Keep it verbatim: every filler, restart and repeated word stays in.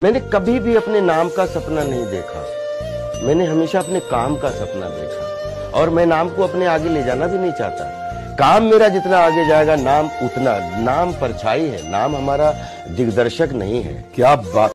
मैंने कभी भी अपने नाम का सपना नहीं देखा। मैंने हमेशा अपने काम का सपना देखा और मैं नाम को अपने आगे ले जाना भी नहीं चाहता। काम मेरा जितना आगे जाएगा, नाम उतना। नाम परछाई है, नाम हमारा दिग्दर्शक नहीं है। क्या बात।